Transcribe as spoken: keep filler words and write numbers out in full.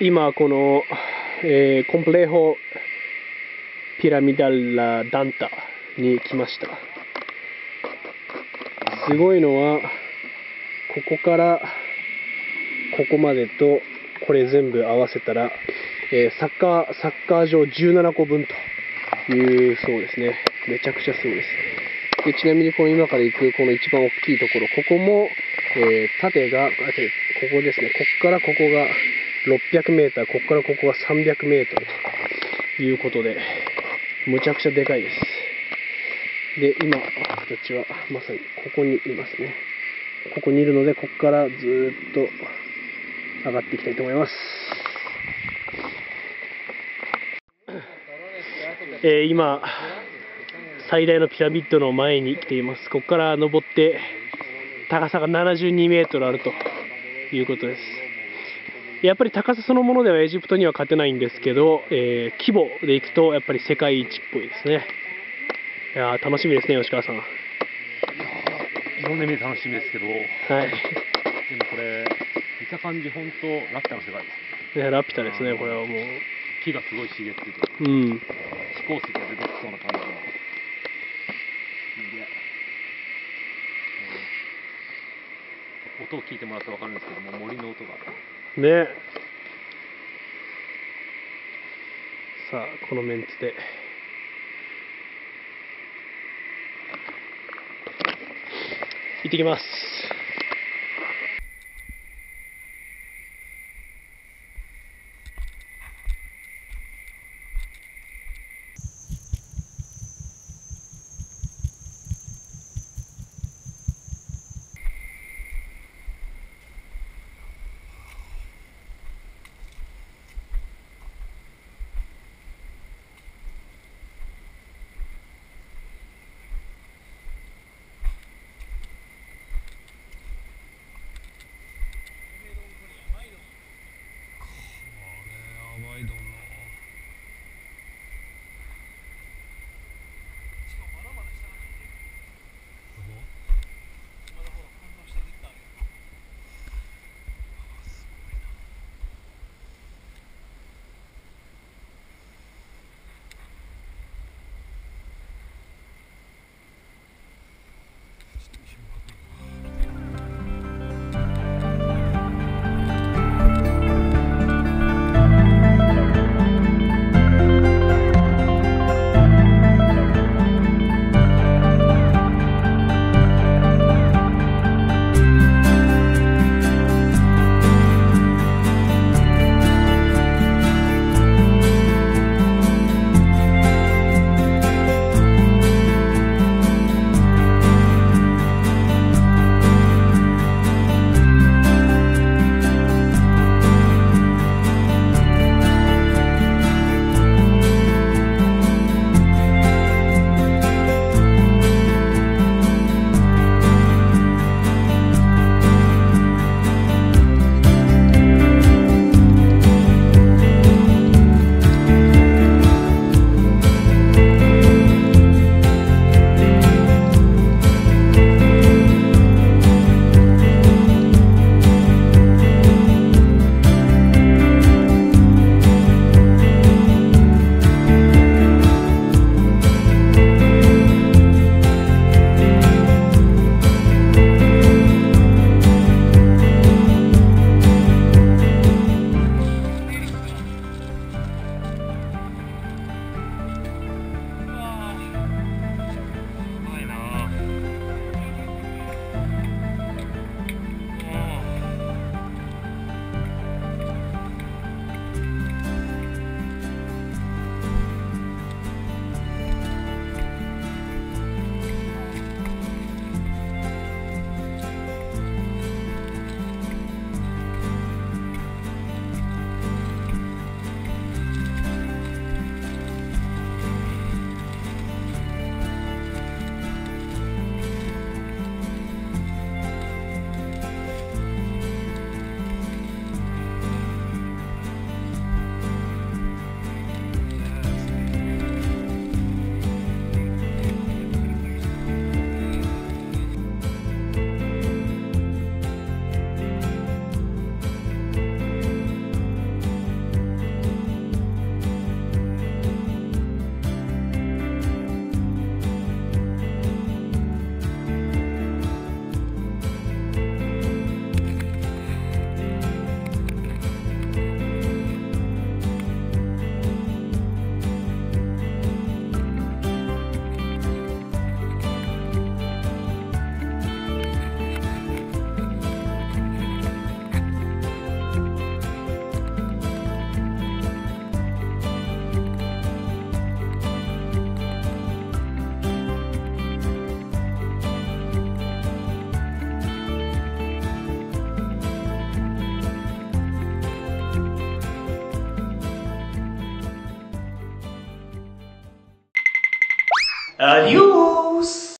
今この、えー、コンプレホピラミダラダンタに来ました。すごいのはここからここまでとこれ全部合わせたら、えー、サッカーサッカー場じゅうななこぶんというそうですね。めちゃくちゃすごいです。でちなみにこの今から行くこの一番大きいところ、ここも、えー、縦がここですね。ここからここがろっぴゃくメーター、ここからここがさんびゃくメートルということで、むちゃくちゃでかいです。で今私たちはまさにここにいますね。ここにいるので、ここからずーっと上がっていきたいと思います。えー、今最大のピラミッドの前に来ています。ここから登って高さがななじゅうにメートルあるということです。やっぱり高さそのものではエジプトには勝てないんですけど、えー、規模でいくとやっぱり世界一っぽいですね。いやー楽しみですね、吉川さん。 いろんな意味で楽しみですけど、はい、でもこれ見た感じ本当ラピュタの世界ですね。 ね、ラピュタですね。これはもう木がすごい茂ってて、 うん、 飛行石が出てきそうな感じの。音を聞いてもらって分かるんですけども、森の音がね。さあこのメンツで行ってきます。 Adiós.